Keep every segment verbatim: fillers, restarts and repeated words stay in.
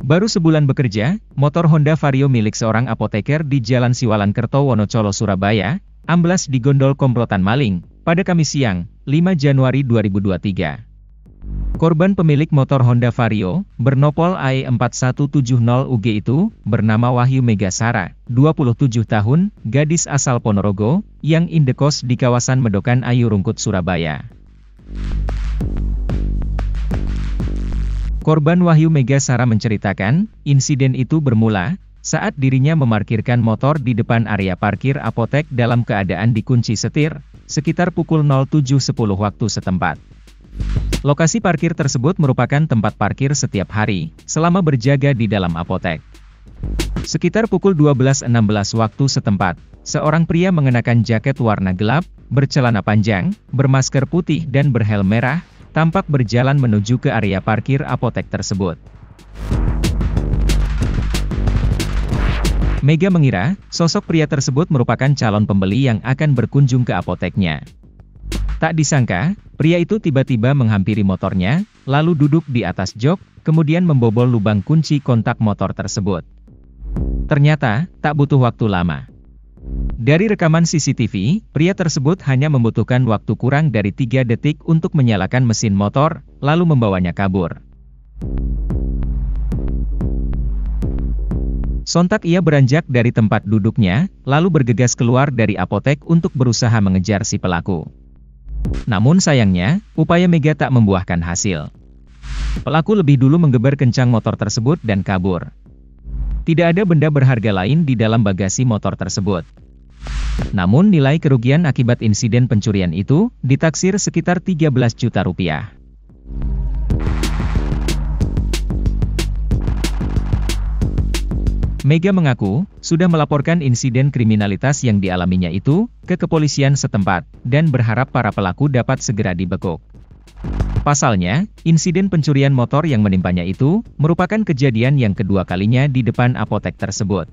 Baru sebulan bekerja, motor Honda Vario milik seorang apoteker di Jalan Siwalan Kerto, Wonocolo, Surabaya, amblas digondol komplotan maling, pada Kamis siang, lima Januari dua ribu dua puluh tiga. Korban pemilik motor Honda Vario, bernopol A E empat satu tujuh nol U G itu, bernama Wahyu Megasara, dua puluh tujuh tahun, gadis asal Ponorogo, yang indekos di kawasan Medokan Ayu Rungkut, Surabaya. Korban Wahyu Megasara menceritakan, insiden itu bermula saat dirinya memarkirkan motor di depan area parkir apotek dalam keadaan dikunci setir, sekitar pukul nol tujuh sepuluh waktu setempat. Lokasi parkir tersebut merupakan tempat parkir setiap hari, selama berjaga di dalam apotek. Sekitar pukul dua belas enam belas waktu setempat, seorang pria mengenakan jaket warna gelap, bercelana panjang, bermasker putih dan berhelm merah, tampak berjalan menuju ke area parkir apotek tersebut. Mega mengira, sosok pria tersebut merupakan calon pembeli yang akan berkunjung ke apoteknya. Tak disangka, pria itu tiba-tiba menghampiri motornya, lalu duduk di atas jok, kemudian membobol lubang kunci kontak motor tersebut. Ternyata, tak butuh waktu lama. Dari rekaman C C T V, pria tersebut hanya membutuhkan waktu kurang dari tiga detik untuk menyalakan mesin motor, lalu membawanya kabur. Sontak ia beranjak dari tempat duduknya, lalu bergegas keluar dari apotek untuk berusaha mengejar si pelaku. Namun sayangnya, upaya Mega tak membuahkan hasil. Pelaku lebih dulu menggeber kencang motor tersebut dan kabur. Tidak ada benda berharga lain di dalam bagasi motor tersebut. Namun nilai kerugian akibat insiden pencurian itu, ditaksir sekitar tiga belas juta rupiah. Mega mengaku, sudah melaporkan insiden kriminalitas yang dialaminya itu, ke kepolisian setempat, dan berharap para pelaku dapat segera dibekuk. Pasalnya, insiden pencurian motor yang menimpanya itu, merupakan kejadian yang kedua kalinya di depan apotek tersebut.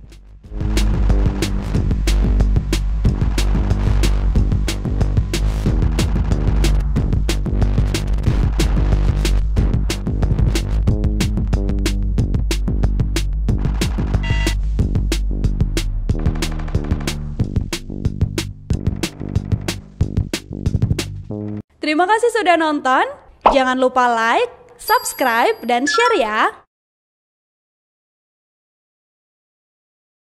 Terima kasih sudah nonton. Jangan lupa like, subscribe, dan share ya.